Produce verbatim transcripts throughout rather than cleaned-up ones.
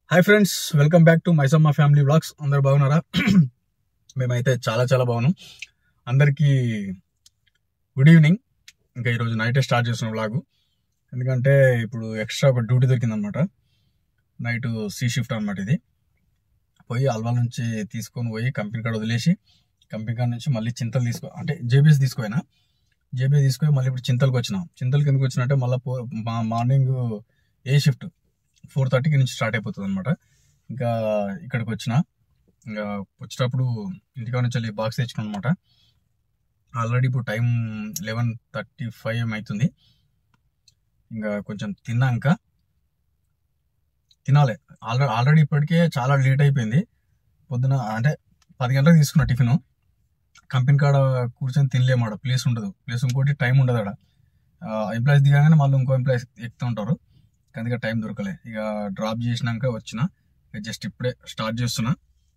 Hi friends, welcome back to Maisamma family vlogs. అందరు బాగున్నారా? మేమైతే చాలా చాలా బాగున్నాం. అందరికీ గుడ్ ఈవినింగ్. ఇంకా ఈరోజు నైటే స్టార్ట్ చేస్తున్నాం వ్లాగు, ఎందుకంటే ఇప్పుడు ఎక్స్ట్రా ఒక డ్యూటీ దొరికిందనమాట. నైట్ సి షిఫ్ట్ అనమాట. ఇది పోయి అల్వాల్ నుంచి తీసుకొని పోయి కంపెనీ కాడ వదిలేసి, కంపెనీ కాడ నుంచి మళ్ళీ చింతలు తీసుకో అంటే జేబీఎస్ తీసుకోయినా జేబీఎస్ తీసుకొని మళ్ళీ ఇప్పుడు చింతలకు వచ్చినాం. చింతలకి ఎందుకు వచ్చినట్టే మళ్ళీ మార్నింగ్ ఏ షిఫ్ట్ ఫోర్ థర్టీకి నుంచి స్టార్ట్ అయిపోతుంది అనమాట. ఇంకా ఇక్కడికి వచ్చిన ఇంకా వచ్చేటప్పుడు ఇంటికా నుంచి వెళ్ళి బాక్స్ తెచ్చుకున్నాను అనమాట. ఆల్రెడీ ఇప్పుడు టైం లెవెన్ థర్టీ ఫైవ్ ఏం అవుతుంది. ఇంకా కొంచెం తిన్నాక తినాలి. ఆల్రెడీ ఆల్రెడీ ఇప్పటికే చాలా లేట్ అయిపోయింది. పొద్దున అంటే పది గంటలకు తీసుకున్న టిఫిన్. కంపెనీ కాడ కూర్చొని తినలేమాడ, ప్లేస్ ఉండదు. ప్లేస్ ఇంకోటి టైం ఉండదు ఆడ. ఎంప్లాయీస్ దిగానే మళ్ళీ ఇంకో ఎంప్లాయీస్ ఎక్కుతూ ఉంటారు, అందుకే టైం దొరకలే. ఇక డ్రాప్ చేసినాక వచ్చిన, జస్ట్ ఇప్పుడే స్టార్ట్ చేస్తున్నా.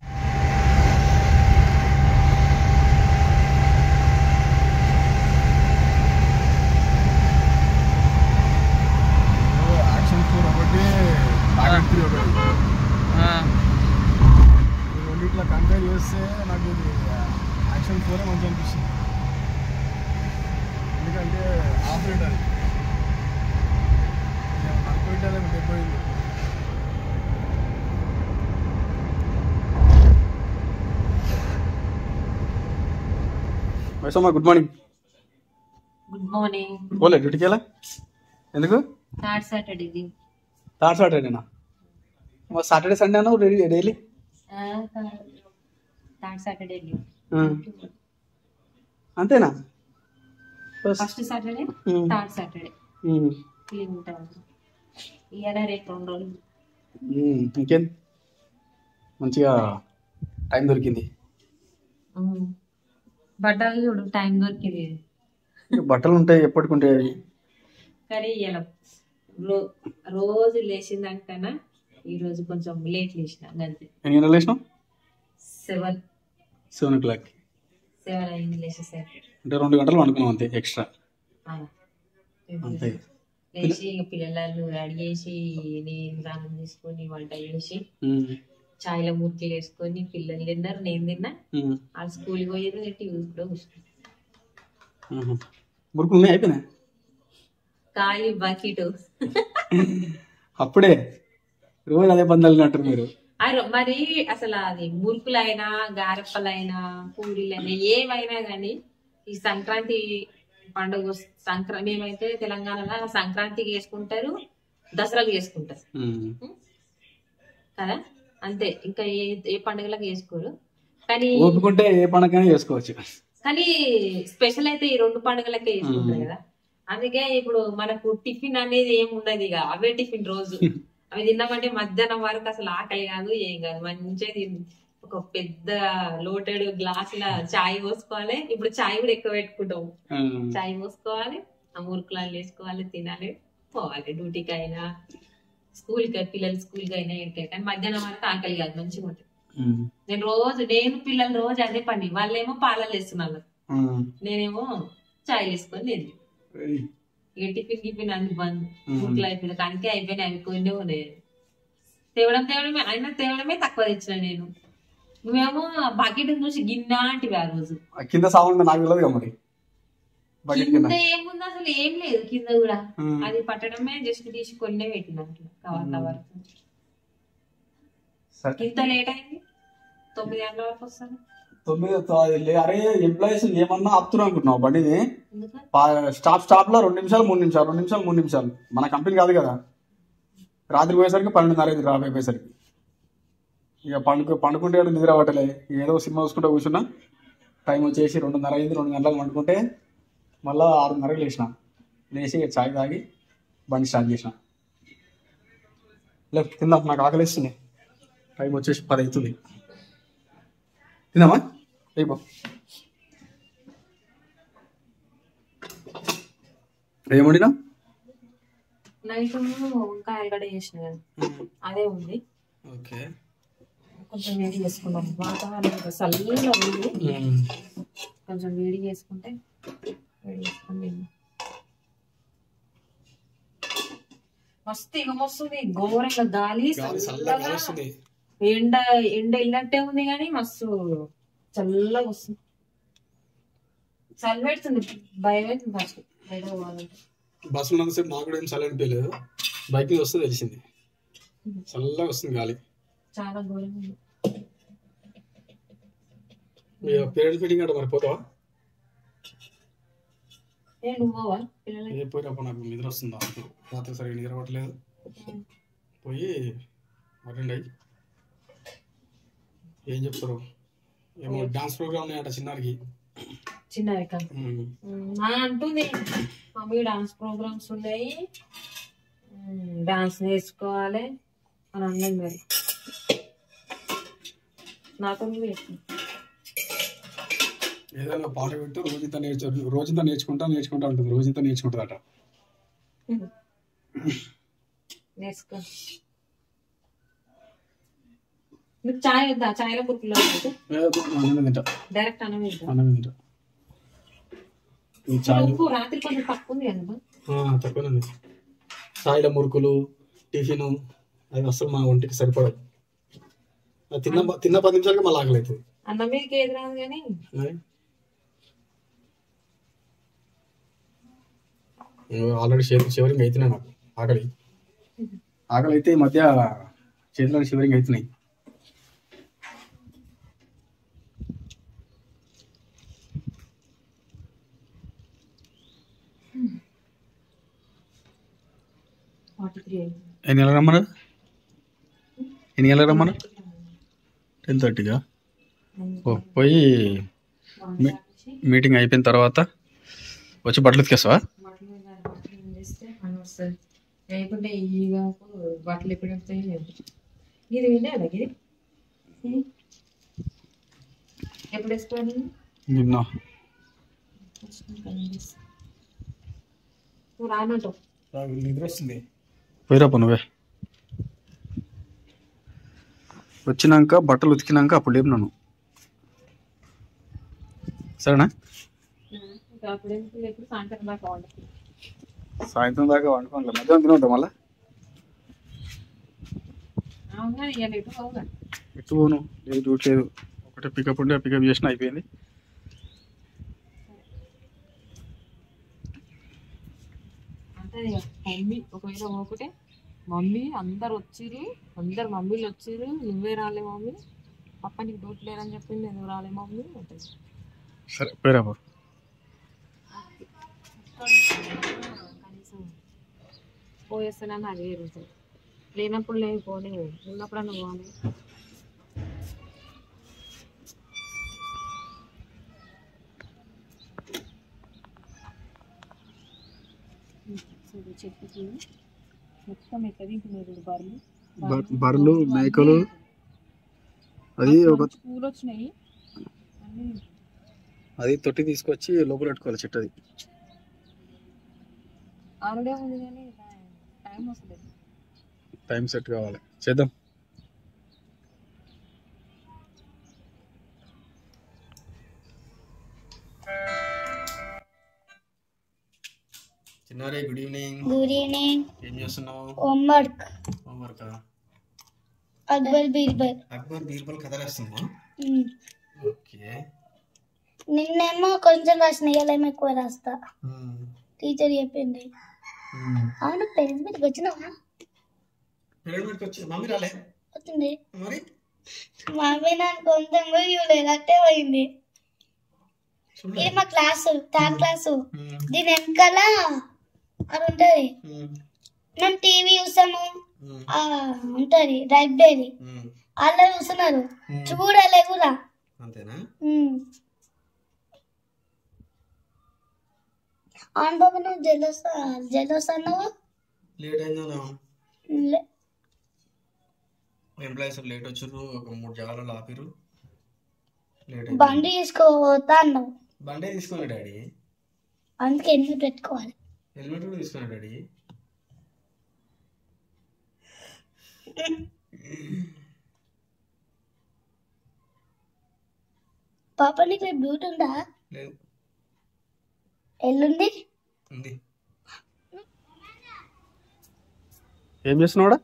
యాక్షన్ ఫోర్ ఒకటి, టార్గెట్ త్రీ ఒకటి, రెండిట్లా కంపేర్ చేస్తే నాకు ఇది యాక్షన్ ఫోరే మంచి అనిపిస్తుంది. ఎందుకంటే operator good morning. Good morning. పోలే డ్యూటీకి వెళ్ళా? ఎందుకు? Third Saturday. థర్డ్ సాటర్డేనా? సాటర్డే సండే అన్నా డైలీ? థర్డ్ సాటర్డే అంతేనా? First Saturday, third Saturday leave ఉంటుంది. ఇవాళ రేపు రెండు రోజులు. ఇంకేం మంచిగా టైం దొరికింది. బట్టలు చూడు, టైం దొరికింది. బట్టలు ఉంటాయి ఎప్పటికుంటాయి. కానీ ఇలా రోజు లేచిన దానికన్నా ఈ రోజు కొంచెం లేట్ లేచిన. అంతే. ఎన్ని గంటలు లేచినావు? Seven seven o'clock seven అయింది లేచేసరికి. అంటే రెండు గంటలు అనుకున్నాం అంతే ఎక్స్ట్రా. అంతే. లేచి ఇక పిల్లలు రెడీ చేసి నేను స్నానం చేసుకొని వంట చేసి చాయ్లో ముర్కులు వేసుకొని పిల్లలు తిన్నారు, నేను తిన్నా. వాళ్ళు స్కూల్కి పోయేది, టీవీ కూడా కూర్చున్నాను. మురుకులు ఉన్నాయి అయిపోయినాయి. ఖాళీ బకెట్ అప్పుడే రోజు అదే పందాలు అంటారు మీరు. మరి అసలు అది మురుకులైనా గారెప్పలైనా పూరీలైనా ఏమైనా కానీ ఈ సంక్రాంతి పండుగ సంక్రాంతి మేమైతే తెలంగాణలో సంక్రాంతికి చేసుకుంటారు, దసరాకి చేసుకుంటారు కదా, అంతే. ఇంకా ఏ ఏ పండుగలకు చేసుకోరు. కానీ ఒప్పుకుంటే ఏ పండుగ చేసుకోవచ్చు. కానీ స్పెషల్ అయితే ఈ రెండు పండుగలకే చేసుకుంటారు కదా. అందుకే ఇప్పుడు మనకు టిఫిన్ అనేది ఏమి ఉండదు. ఇక అవే టిఫిన్ రోజు అవి తిన్నామంటే మధ్యాహ్నం వరకు అసలు ఆకలి కాదు, ఏం కాదు. మంచిగా తిని ఒక పెద్ద లోటెడ్ గ్లాసుల చాయ్ పోసుకోవాలి. ఇప్పుడు చాయ్ కూడా ఎక్కువ పెట్టుకుంటాం. చాయ్ పోసుకోవాలి, ఆ మురుకులు వేసుకోవాలి, తినాలి, పోవాలి. డ్యూటీకి అయినా స్కూల్కి, పిల్లలు స్కూల్కి అయినా ఎక్కడికి. కానీ మధ్యాహ్నం వరకు ఆకలి కాదు, మంచిగా ఉంటుంది. నేను రోజు నేను పిల్లలు రోజు అదే పని. వాళ్ళేమో పాలలు వేస్తున్నారు, నేనేమో చాయ్ వేసుకొని లేదు. ఇక టిఫిన్ టిఫిన్ అన్ని బంద్. మురుకులు అయిపోయినాయి, అందుకే అయిపోయినాయి. అవి కొన్ని ఉన్నాయి. తేవడం తేవడమే అయినా తేవడమే తక్కువ తెచ్చిన నేను. నువ్వేమో బకెట్ చూసి గిన్నె అంటివి ఆ రోజు. కింద సాగుంది నాకు తెలియదు మరి. కింద ఏముంది అసలు ఏం లేదు కింద కూడా. అది పట్టడమే జస్ట్ తీసి కొన్నే పెట్టినట్లు కవర్ కవర్. ఇంత లేట్ అయింది, తొమ్మిది గంటల వరకు వస్తాను. తొమ్మిది అరే ఎంప్లాయీస్ ఏమన్నా ఆపుతున్నాం అనుకుంటున్నావు బండిని. స్టాప్ స్టాప్ లో రెండు నిమిషాలు మూడు నిమిషాలు రెండు నిమిషాలు మూడు నిమిషాలు మన కంపెనీ కాదు కదా. రాత్రి పోయేసరికి పన్నెండున్నర అయింది రాబోయే పోయేసరికి. ఇక పండుకు పండుకుంటే నిద్ర పట్టలే, ఏదో సినిమా చూసుకుంటే కూర్చున్నా. టైం వచ్చేసి రెండున్నర అయింది. రెండు గంటలకు పండుకుంటే మళ్ళీ ఆరున్నరకు లేచిన. లేచి ఇక చాయ్ తాగి బండి స్టార్ట్ చేసిన. లేదు తిందాం, నాకు ఆకలిస్తుంది. టైం వచ్చేసి పది అవుతుంది. తిందామా? అయిపో. ఏమండినా? నైట్ వంకాయ ఆలుగడ్డ చేసిన కదా, అదే ఉంది. ఓకే, కొంచెం వేడి చేసుకున్నాం. వాతావరణం చల్లగా ఉంది, కొంచెం వేడి చేసుకుంటే వేడి చేసుకుని మస్తు ఇక వస్తుంది ఘోరంగా గాలి చల్లగా ఎండ ఎండ వెళ్ళినట్టే ఉంది కానీ మస్తు చల్లగా వస్తుంది చలి పెడుతుంది భయం అవుతుంది ఫస్ట్ బయట పోవాలంటే బస్సులో ఉన్నంతసేపు నాకు కూడా ఏం చలి అనిపించలేదు బైక్ మీద వస్తే తెలిసింది చల్లగా వస్తుంది గాలి చాలా ఘోరంగా ఉంది పేరెంట్స్ మీటింగ్ అంటే మరి పోతావా నువ్వు పోవా పిల్లలకి పోయినప్పుడు నాకు నిద్ర వస్తుంది రాత్రి సరిగ్గా నిద్ర పట్టలేదు పోయి అటెండ్ అయ్యి ఏం చెప్తారు ఏమో డాన్స్ ప్రోగ్రామ్ ఉన్నాయంట చిన్నారికి చిన్నారిక అంటుంది మమ్మీ డాన్స్ ప్రోగ్రామ్స్ ఉన్నాయి డాన్స్ నేర్చుకోవాలి అని అన్నది మరి నాతో ఏదైనా పాట పెట్టు రోజంతా నేర్చు రోజంతా నేర్చుకుంటా నేర్చుకుంటా ఉంటుంది రోజంతా నేర్చుకుంటుందట నేర్చుకో మీకు చాయ్ వద్దా చాయ్లో బుర్కులో డైరెక్ట్ అన్నం తింటా రాత్రి కొంచెం తక్కువ ఉంది కదా తక్కువ ఉంది చాయ్లో మురుకులు టిఫిన్ అది అసలు మా ఒంటికి సరిపడదు తిన్న తిన్న పది నిమిషాలకి మళ్ళీ ఆకలి అవుతుంది అన్నం మీదకి ఏది రాదు కానీ ఆల్రెడీ చేతులు షివరింగ్ అవుతున్నాయి నాకు ఆకలి ఆకలి అయితే ఈ మధ్య చేతులు షివరింగ్ అవుతున్నాయి ఎన్ని గంటలకు రమ్మన్నా ఎన్ని గంటలకు రమ్మన్నా టెన్ థర్టీగా పోయి మీటింగ్ అయిపోయిన తర్వాత వచ్చి బట్టలు ఉతికేస్తావా లేకుంటే ఈ బట్టలు ఎప్పుడు వస్తాయి ఇది విన్నాడా ఇది ఎప్పుడు వేసుకోవాలి నిన్న నువ్వు రానట్టు నిద్ర వస్తుంది పోయిరాప నువ్వే వచ్చినాక బట్టలు ఉతికినాక అప్పుడు లేపు నన్ను సరేనా సాయంత్రం దాకా వండుకోండి మధ్యాహ్నం తినవద్దా మళ్ళా ఎటు పోను లేదు డ్యూటీ లేదు ఒకటే పికప్ ఉండి ఆ పికప్ చేసిన అయిపోయింది మమ్మీ ఒకవేళ ఒకటే మమ్మీ అందరు వచ్చిర్రు అందరు మమ్మీలు వచ్చిర్రు నువ్వే రాలే మమ్మీ పప్ప నీకు డ్యూటీ లేరని చెప్పింది ఎందుకు రాలే మమ్మీ ఉంటుంది సరే పేరాబో కనీసం పోయేస్తానని అదే జరుగుతుంది లేనప్పుడు లేదు పోనీ ఉన్నప్పుడు అన్న పోవాలి చెట్టుకి మొత్తం ఎక్కడ తింటున్నారు బర్రెలు బర్రెలు మేకలు అది ఒక పూలు వచ్చినాయి అది తొట్టి తీసుకొచ్చి లోపల పెట్టుకోవాలి చెట్టు అది ఆల్రెడీ ఉంది కానీ టైం వస్తుంది టైం సెట్ కావాలి చేద్దాం చిన్నారి గుడ్ ఈవినింగ్ గుడ్ ఈవినింగ్ ఏం చేస్తున్నావు హోంవర్క్ హోంవర్క్ అక్బర్ బీర్బల్ అక్బర్ బీర్బల్ కథ రాస్తున్నా ఓకే నిన్నేమో కొంచెం రాసిన ఇవాళ ఎక్కువ రాస్తా టీచర్ చెప్పింది అవును పేరెంట్స్ మీదకి వచ్చినావా పేరెంట్స్ మీదకి వచ్చి మమ్మీ రాలే వచ్చింది మరి మమ్మీ నాకు కొంచెం కూడా చూడలేదు అట్టే పోయింది ఇది మా క్లాసు థర్డ్ క్లాసు దీని వెనకాల అది ఉంటది మేము టీవీ చూసాము ఉంటది లైబ్రరీ అలా చూస్తున్నారు చూడాలి కూడా అంతేనా అవును బాబు నువ్వు జెలస్ జెలస్ అన్నావు లేట్ అయిందా ఎంప్లాయీస్ లేట్ వచ్చారు ఒక మూడు జాగాలలో ఆపిరు లేట్ బండి తీసుకోతా అన్నావు బండే తీసుకున్నా డాడీ అందుకే హెల్మెట్ పెట్టుకోవాలి హెల్మెట్ కూడా తీసుకున్నా డాడీ పాప నీకు రేపు డ్యూటీ ఉందా లేదు ఎల్లుండి ఉంది ఏం చేస్తున్నావాడా?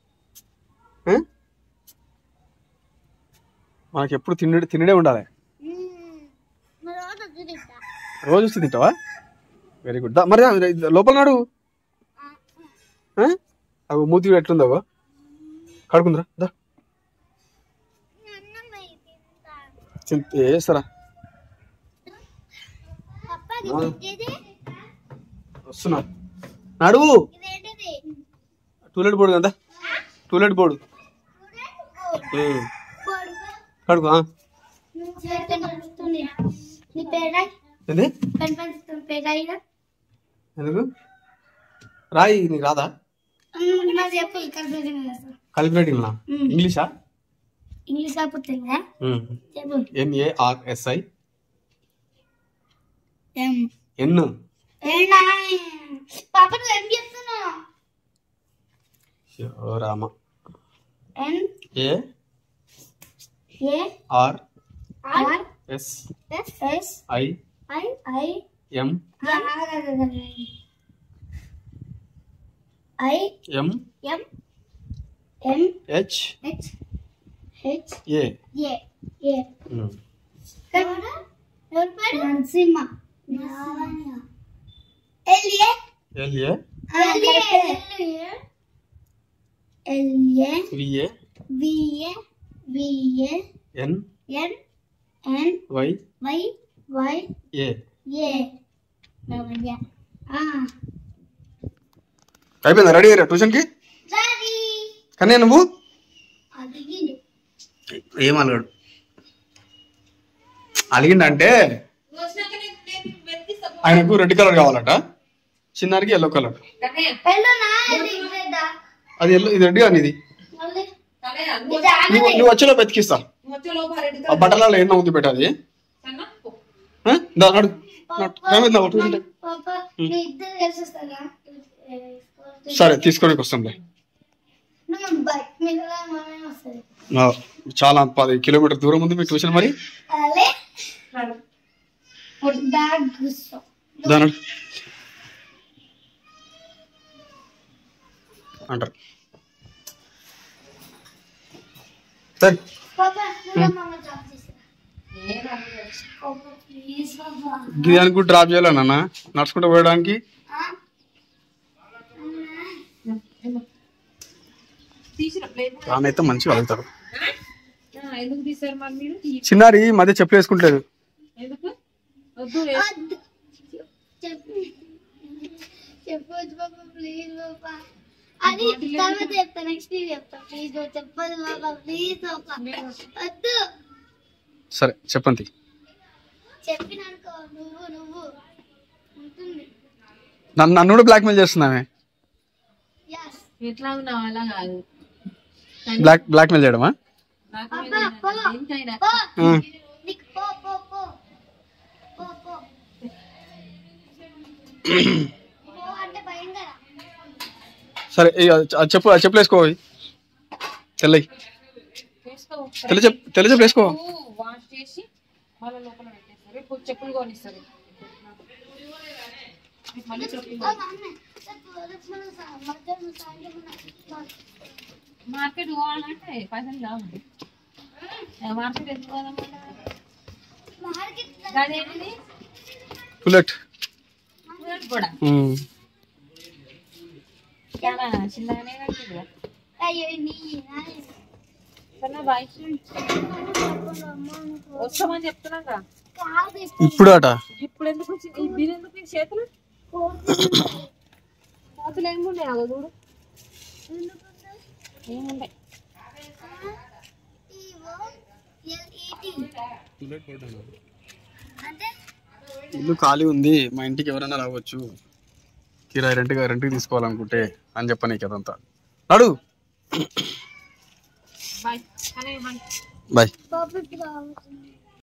మనకి ఎప్పుడు తిండి తినడే ఉండాలి. రోజు వస్తే తింటావా? Very good. మరి లోపల నాడు అవి మూతి ఎట్లుందావో కడుకుందిరా. దా వేస్తారా? వస్తున్నా. నడువు. టూలెట్ బోర్డు కదా, టూలెట్ బోర్డు కడుకో. ఎందుకు రాయి? నీకు రాదా? కాలిక్యులేటింగ్ ఇంగ్లీషా? ఇంగ్లీష్ కాకపోతే ఎంఏఆర్ఎస్ఐ ఎం ఎన్ పాప నువ్వు ఏం చెప్తున్నావు? Rama N A A R R S S S I I I M I M M M H H H A A A Narasimha L A L A L A L A V A V A V A N N N Y Y Y A A ఆ అయిపోయిందా? Ready అయ్యారా ట్యూషన్కి? Ready. కానీ నువ్వు అడిగిండు ఏం అలగాడు? అలిగిండంటే ఆయనకు red colour కావాలట, చిన్నారికి ఎల్లో కలర్. అది ఎల్లో, ఇది రెడ్ కానీ ఇది నువ్వు నువ్వు వచ్చేలో బతికిస్తా. ఆ బట్టలలో ఏమన్నా ఉంది పెట్టాది. సరే తీసుకోనికి వస్తాంలే. చాలా పది కిలోమీటర్ దూరం ఉంది మీ ట్యూషన్. మరి అంటారు సరే. గిదానికి కూడా డ్రాప్ చేయాలి నాన్న, నడుచుకుంటూ పోయడానికి. అయితే మంచిగా వెళ్తారు. చిన్నారి మధ్య చెప్పులు వేసుకుంటలేదు. చెప్పొచ్చు బాబా ప్లీజ్ బాబా. అది తర్వాత చెప్తా, నెక్స్ట్ చెప్తా. ప్లీజ్ చెప్పదు బాబా, ప్లీజ్ బాబా వద్దు. సరే చెప్పండి. చెప్పినానుకో నువ్వు నువ్వు ఉంటుంది. నన్ను నన్ను కూడా బ్లాక్మెయిల్ చేస్తున్నామే. ఎట్లా ఉన్నావు అలా కాదు, బ్లాక్ బ్లాక్మెయిల్ చేయడమా? సరే చెప్పు, చెప్పులు వేసుకో. తెల్లయి తెల్ల చెప్పు, తెల్ల చెప్పులు వేసుకో. వాష్ చేసి మళ్ళీ లోపల పెట్టేస్తారు. ఇప్పుడు చెప్పులు కొనిస్తారు. మార్కెట్ పోవాలంటే పైసలు కావాలి. మార్కెట్ ఎందుకు పోదామంటే అదేంటిది బుల్లెట్ బుల్లెట్ కూడా చాలా చిన్నగానే కట్టింది. వస్తామని చెప్తున్నాగా ఇప్పుడు అట. ఇప్పుడు ఎందుకు దీని ఎందుకు చేతులు చేతులు ఏముండే అదో చూడు, ఏముండే. ఇల్లు ఖాళీ ఉంది, మా ఇంటికి ఎవరైనా రావచ్చు, కిరాయి రెంట్గా రెంట్కి తీసుకోవాలనుకుంటే అని చెప్పని కదంతా. అడు బాయ్ బాయ్.